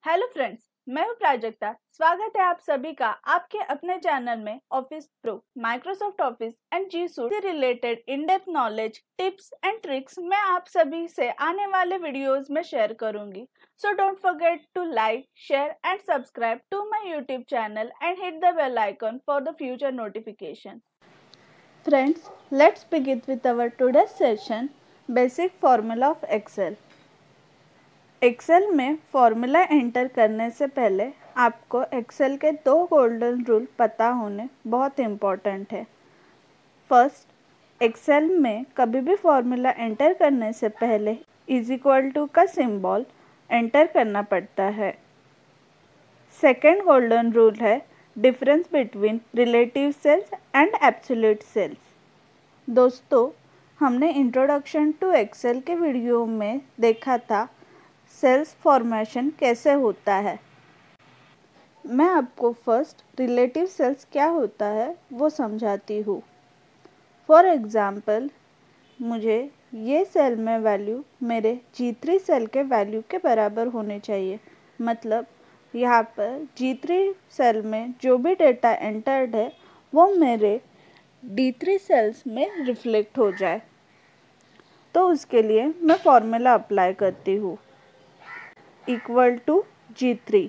Hello friends, मैं हूं प्राजक्ता। स्वागत है आप सभी का आपके अपने चैनल में Office Pro, Microsoft Office and G Suite से related in depth knowledge, tips and tricks मैं आप सभी से आने वाले वीडियोस में शेयर करूंगी। So don't forget to like, share and subscribe to my YouTube channel and hit the bell icon for the future notification. Friends, let's begin with our today's session, basic formula of Excel. Excel में formula enter करने से पहले आपको Excel के 2 golden rule पता होने बहुत important है। फर्स्ट, एक्सेल में कभी भी फॉर्मूला एंटर करने से पहले इज इक्वल टू का सिंबल एंटर करना पड़ता है। सेकेंड गोल्डन रूल है difference between relative cells and absolute cells. दोस्तों, हमने इंट्रोडक्शन टू एक्सेल के वीडियो में देखा था सेल्स फॉर्मेशन कैसे होता है। मैं आपको फर्स्ट रिलेटिव सेल्स क्या होता है वो समझाती हूँ। फॉर एग्ज़ाम्पल, मुझे ये सेल में वैल्यू मेरे G3 सेल के वैल्यू के बराबर होने चाहिए। मतलब यहाँ पर G3 सेल में जो भी डेटा एंटर्ड है वो मेरे D3 सेल्स में रिफ्लेक्ट हो जाए। तो उसके लिए मैं फॉर्मूला अप्लाई करती हूँ, इक्वल टू G3।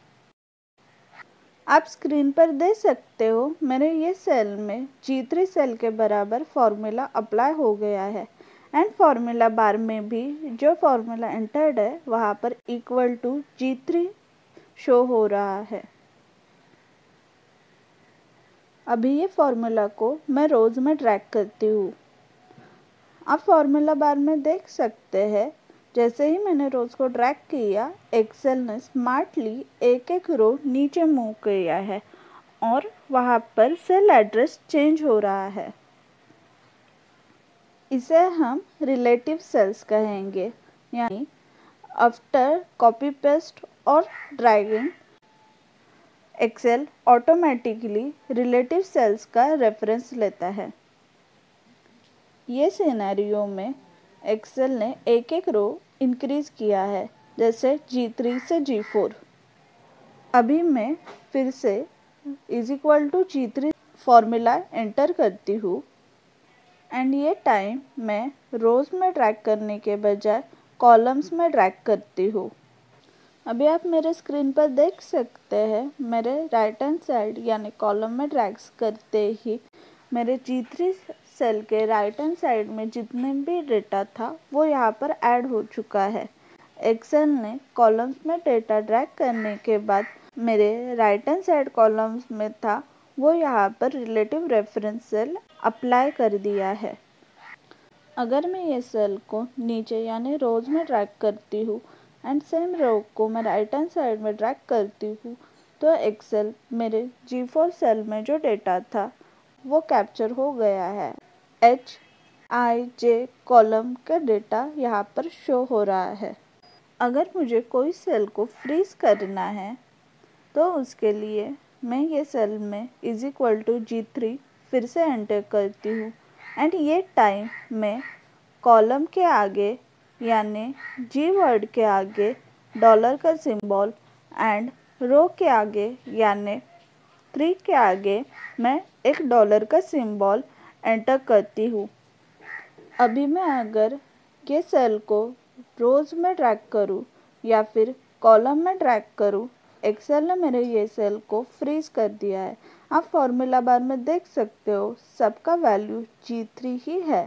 आप स्क्रीन पर देख सकते हो मेरे ये सेल में G3 सेल के बराबर फॉर्मूला अप्लाई हो गया है एंड फॉर्मूला बार में भी जो फॉर्मूला एंटर्ड है वहाँ पर इक्वल टू G3 शो हो रहा है। अभी ये फॉर्मूला को मैं रोज़ में ड्रैग करती हूँ। आप फॉर्मूला बार में देख सकते हैं जैसे ही मैंने रोज को ड्रैग किया, एक्सेल ने स्मार्टली एक एक रो नीचे मूव किया है और वहाँ पर सेल एड्रेस चेंज हो रहा है। इसे हम रिलेटिव सेल्स कहेंगे, यानी आफ्टर कॉपी पेस्ट और dragging Excel automatically relative cells का रेफरेंस लेता है। ये सिनेरियो में एक्सेल ने एक एक रो इंक्रीज किया है, जैसे G3 से G4। अभी मैं फिर से is equal to G3 formula enter करती हूँ एंड ये टाइम मैं रोज में ड्रैग करने के बजाय कॉलम्स में ड्रैग करती हूँ। अभी आप मेरे स्क्रीन पर देख सकते हैं मेरे राइट हैंड साइड यानी कॉलम में ड्रैग्स करते ही मेरे G3 सेल के राइट हैंड साइड में जितने भी डेटा था वो यहाँ पर ऐड हो चुका है। एक्सेल ने कॉलम्स में डेटा ड्रैग करने के बाद मेरे राइट हैंड साइड कॉलम्स में था वो यहाँ पर रिलेटिव रेफरेंस सेल अप्लाई कर दिया है। अगर मैं ये सेल को नीचे यानी रोज में ड्रैग करती हूँ एंड सेम रो को मैं राइट हैंड साइड में ड्रैग करती हूँ तो एक्सेल मेरे G4 सेल में जो डेटा था वो कैप्चर हो गया है। HIJ कॉलम का डेटा यहाँ पर शो हो रहा है। अगर मुझे कोई सेल को फ्रीज करना है तो उसके लिए मैं ये सेल में इज इक्वल टू G3 फिर से एंटर करती हूँ एंड ये टाइम मैं कॉलम के आगे यानी G वर्ड के आगे डॉलर का सिंबल एंड रो के आगे यानी 3 के आगे मैं एक डॉलर का सिंबल एंटर करती हूँ। अभी मैं अगर ये सेल को रोज में ड्रैग करूँ या फिर कॉलम में ड्रैग करूँ, एक्सेल ने मेरे ये सेल को फ्रीज कर दिया है। आप फॉर्मूला बार में देख सकते हो सबका वैल्यू G3 ही है।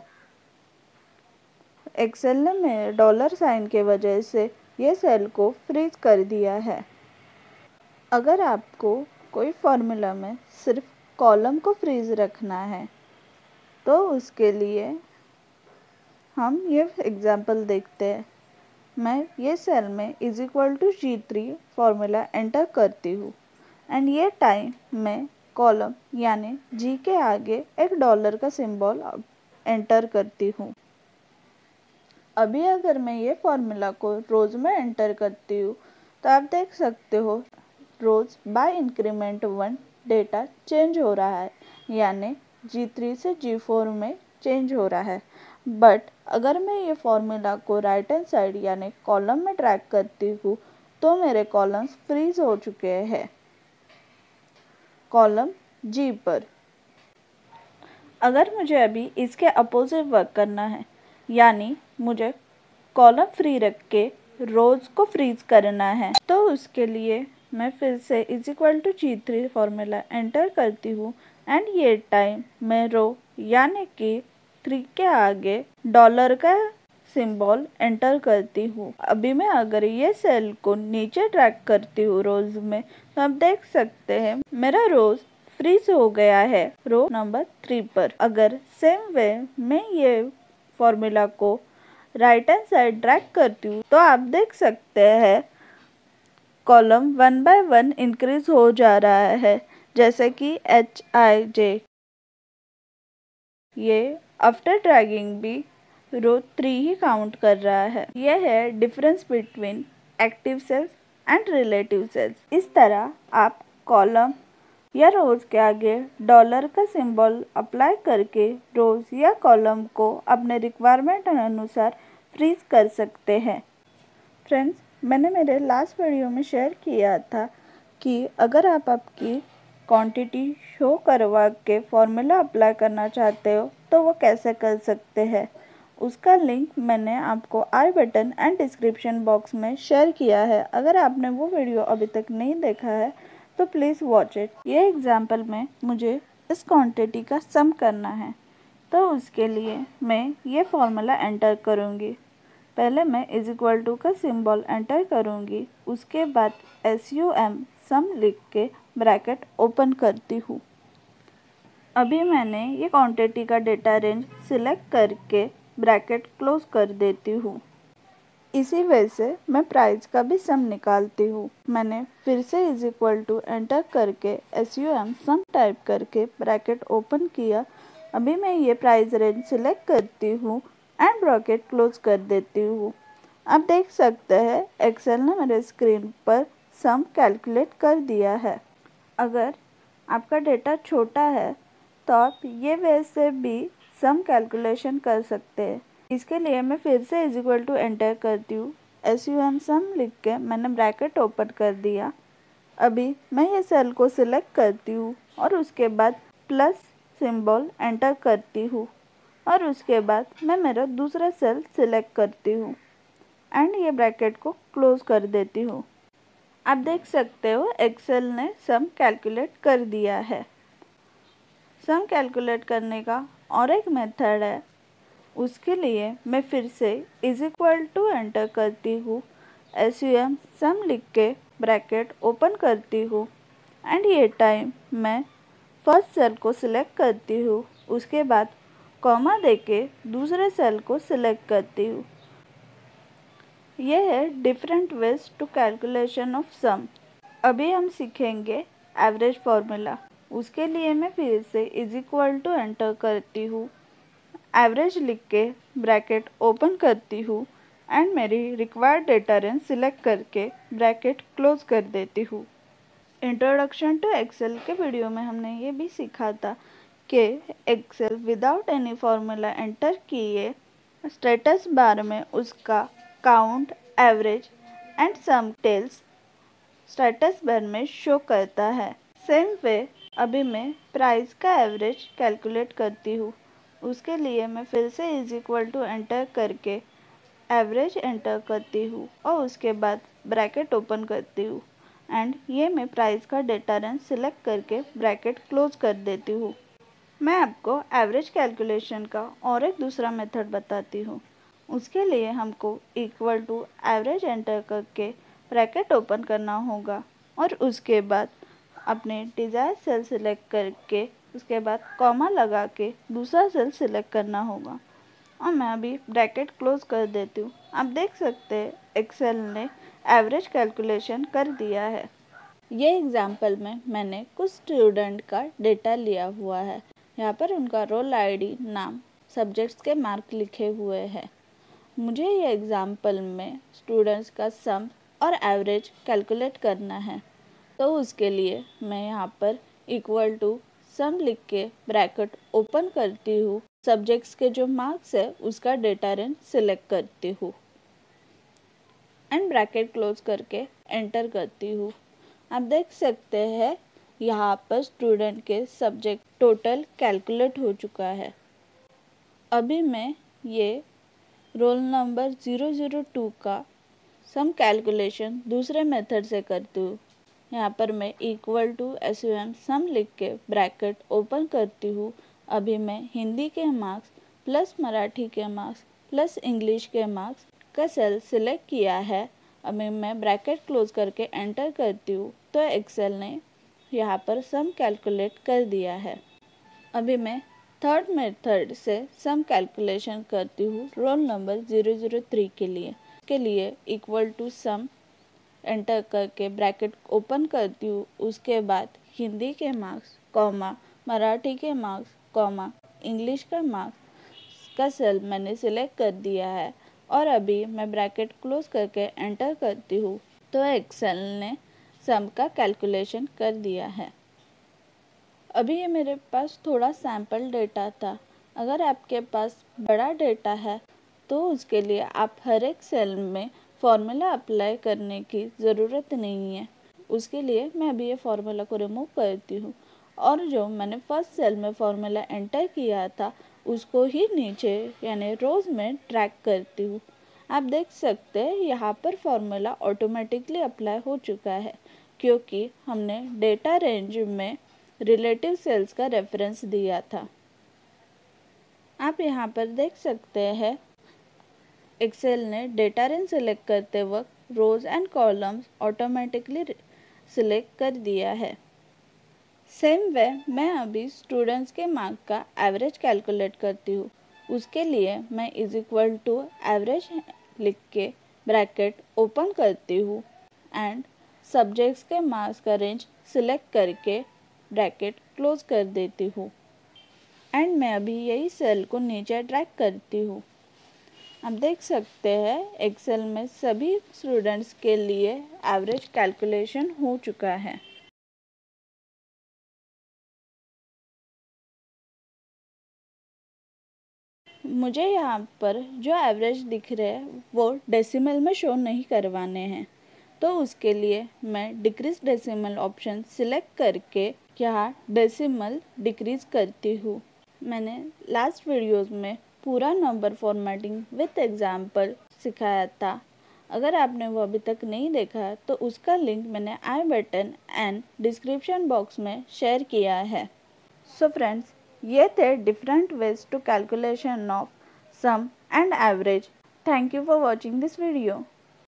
एक्सेल ने मेरे डॉलर साइन के वजह से ये सेल को फ्रीज कर दिया है। अगर आपको कोई फॉर्मूला में सिर्फ कॉलम को फ्रीज रखना है तो उसके लिए हम ये एग्जांपल देखते हैं। मैं ये सेल में is equal to G3 formula enter करती हूँ एंड ये टाइम मैं कॉलम यानी G के आगे एक डॉलर का सिंबल एंटर करती हूँ। अभी अगर मैं ये फॉर्मूला को रोज में एंटर करती हूँ तो आप देख सकते हो rows by increment 1 data change हो रहा है, यानी G3 से G4 में चेंज हो रहा है। बट अगर मैं ये फॉर्मूला को राइट हैंड साइड यानी कॉलम में ड्रैग करती हूँ तो मेरे कॉलम्स फ्रीज हो चुके हैं। कॉलम जी पर अगर मुझे अभी इसके अपोजिट वर्क करना है, यानी मुझे कॉलम फ्री रख के रोज को फ्रीज करना है, तो उसके लिए मैं फिर से G3 फॉर्मूला एंटर करती हूँ एंड ये टाइम मैं रो यानी कि 3 के आगे डॉलर का सिंबल एंटर करती हूँ। अभी मैं अगर ये सेल को नीचे ड्रैग करती हूँ रोज में, तो आप देख सकते हैं मेरा रोज फ्रीज हो गया है रो नंबर 3 पर। अगर सेम वे मैं ये फॉर्मूला को राइट हैंड साइड ड्रैग करती हूँ, तो आप देख सकते हैं कॉलम 1 बाय 1 इंक्रीज हो जा रहा है, जैसे कि HIJ। ये आफ्टर ड्रैगिंग भी रो 3 ही काउंट कर रहा है। यह है difference between active cells and relative cells. इस तरह आप कॉलम या रोज के आगे डॉलर का सिंबल अप्लाई करके रोज या कॉलम को अपने रिक्वायरमेंट अनुसार फ्रीज कर सकते हैं। फ्रेंड्स, मैंने मेरे लास्ट वीडियो में शेयर किया था कि अगर आप आपकी क्वांटिटी शो करवा के फॉर्मूला अप्लाई करना चाहते हो तो वो कैसे कर सकते हैं। उसका लिंक मैंने आपको i button and description box में शेयर किया है। अगर आपने वो वीडियो अभी तक नहीं देखा है तो प्लीज़ वॉच इट। ये एग्जाम्पल में मुझे इस क्वांटिटी का सम करना है, तो उसके लिए मैं ये फॉर्मूला एंटर करूँगी। पहले मैं = का सिंबल एंटर करूँगी, उसके बाद SUM सम लिख के ब्रैकेट ओपन करती हूँ। अभी मैंने ये क्वांटिटी का डेटा रेंज सिलेक्ट करके ब्रैकेट क्लोज कर देती हूँ। इसी वजह से मैं प्राइस का भी सम निकालती हूँ। मैंने फिर से = एंटर करके SUM सम टाइप करके ब्रैकेट ओपन किया। अभी मैं ये प्राइस रेंज सिलेक्ट करती हूँ एंड ब्रैकेट क्लोज कर देती हूँ। आप देख सकते हैं एक्सेल ने मेरे स्क्रीन पर सम कैलकुलेट कर दिया है। अगर आपका डेटा छोटा है तो आप ये वे से भी सम कैलकुलेशन कर सकते हैं। इसके लिए मैं फिर से = एंटर करती हूँ। SUM सम लिख के मैंने ब्रैकेट ओपन कर दिया। अभी मैं ये सेल को सिलेक्ट करती हूँ और उसके बाद प्लस सिंबल एंटर करती हूँ और उसके बाद मैं मेरा दूसरा सेल सिलेक्ट करती हूँ एंड ये ब्रैकेट को क्लोज कर देती हूँ। आप देख सकते हो एक्सेल ने सम कैलकुलेट कर दिया है। सम कैलकुलेट करने का और एक मेथड है। उसके लिए मैं फिर से = एंटर करती हूँ, SUM सम लिख के ब्रैकेट ओपन करती हूँ एंड ये टाइम मैं फर्स्ट सेल को सिलेक्ट करती हूँ, उसके बाद कॉमा देके दूसरे सेल को सिलेक्ट करती हूँ। यह है different ways to calculation of sum. अभी हम सीखेंगे एवरेज फॉर्मूला। उसके लिए मैं फिर से = एंटर करती हूँ, एवरेज लिख के ब्रैकेट ओपन करती हूँ एंड मेरी रिक्वायर्ड डेटा रेंज सिलेक्ट करके ब्रैकेट क्लोज कर देती हूँ। इंट्रोडक्शन टू एक्सेल के वीडियो में हमने ये भी सीखा था कि Excel without any formula enter किए स्टेटस बार में उसका count, average and sum tells status bar में शो करता है। सेम वे अभी मैं प्राइस का एवरेज कैलकुलेट करती हूँ। उसके लिए मैं फिर से = एंटर करके एवरेज एंटर करती हूँ और उसके बाद ब्रैकेट ओपन करती हूँ एंड ये मैं प्राइस का डेटा रेंज सिलेक्ट करके ब्रैकेट क्लोज कर देती हूँ। मैं आपको एवरेज कैलकुलेशन का और एक दूसरा मेथड बताती हूँ। उसके लिए हमको एवरेज एंटर करके ब्रैकेट ओपन करना होगा और उसके बाद अपने डिज़ायर सेल सिलेक्ट करके उसके बाद कॉमा लगा के दूसरा सेल सिलेक्ट करना होगा और मैं अभी ब्रैकेट क्लोज कर देती हूँ। आप देख सकते हैं एक्सेल ने एवरेज कैलकुलेशन कर दिया है। ये एग्जाम्पल में मैंने कुछ स्टूडेंट का डेटा लिया हुआ है। यहाँ पर उनका रोल ID, नाम, सब्जेक्ट्स के मार्क लिखे हुए हैं। मुझे ये एग्जाम्पल में स्टूडेंट्स का सम और एवरेज कैलकुलेट करना है, तो उसके लिए मैं यहाँ पर = सम लिख के ब्रैकेट ओपन करती हूँ। सब्जेक्ट्स के जो मार्क्स है उसका डेटा रेंज सिलेक्ट करती हूँ एंड ब्रैकेट क्लोज करके एंटर करती हूँ। आप देख सकते हैं यहाँ पर स्टूडेंट के सब्जेक्ट टोटल कैलकुलेट हो चुका है। अभी मैं ये रोल नंबर 002 का सम कैलकुलेशन दूसरे मेथड से करती हूँ। यहाँ पर मैं इक्वल टू SUM सम लिख के ब्रैकेट ओपन करती हूँ। अभी मैं हिंदी के मार्क्स प्लस मराठी के मार्क्स प्लस इंग्लिश के मार्क्स का सेल सिलेक्ट किया है। अभी मैं ब्रैकेट क्लोज करके एंटर करती हूँ तो एक्सेल ने यहाँ पर सम कैलकुलेट कर दिया है। अभी मैं थर्ड मेथड से सम कैलकुलेशन करती हूँ रोल नंबर 003 के लिए इक्वल टू सम एंटर करके ब्रैकेट ओपन करती हूँ। उसके बाद हिंदी के मार्क्स कॉमा मराठी के मार्क्स कॉमा इंग्लिश का मार्क्स का सेल मैंने सिलेक्ट कर दिया है और अभी मैं ब्रैकेट क्लोज करके एंटर करती हूँ तो एक्सेल ने सम का कैलकुलेशन कर दिया है। अभी ये मेरे पास थोड़ा सैम्पल डेटा था। अगर आपके पास बड़ा डेटा है तो उसके लिए आप हर एक सेल में फॉर्मूला अप्लाई करने की ज़रूरत नहीं है। उसके लिए मैं अभी ये फॉर्मूला को रिमूव करती हूँ और जो मैंने फर्स्ट सेल में फॉर्मूला एंटर किया था उसको ही नीचे यानी रोज़ में ट्रैक करती हूँ। आप देख सकते हैं यहाँ पर फॉर्मूला ऑटोमेटिकली अप्लाई हो चुका है क्योंकि हमने डेटा रेंज में रिलेटिव सेल्स का रेफरेंस दिया था। आप यहाँ पर देख सकते हैं एक्सेल ने डेटा रेंज सेलेक्ट करते वक्त rows and columns automatically select कर दिया है। सेम वे मैं अभी स्टूडेंट्स के मार्क का एवरेज कैलकुलेट करती हूँ। उसके लिए मैं इज इक्वल टू एवरेज लिख के ब्रैकेट ओपन करती हूँ एंड सब्जेक्ट्स के मार्क्स का रेंज सिलेक्ट करके ब्रैकेट क्लोज कर देती हूँ एंड मैं अभी यही सेल को नीचे ड्रैग करती हूँ। आप देख सकते हैं एक्सेल में सभी स्टूडेंट्स के लिए एवरेज कैलकुलेशन हो चुका है। मुझे यहाँ पर जो एवरेज दिख रहे हैं वो डेसिमल में शो नहीं करवाने हैं तो उसके लिए मैं डिक्रीज डेसिमल ऑप्शन सिलेक्ट करके यहाँ डेसिमल डिक्रीज करती हूँ। मैंने लास्ट वीडियोस में पूरा नंबर फॉर्मेटिंग विथ एग्जाम्पल सिखाया था। अगर आपने वो अभी तक नहीं देखा तो उसका लिंक मैंने i button and description box में शेयर किया है। सो फ्रेंड्स, ये थे different ways to calculation of sum and average. Thank you for watching this video.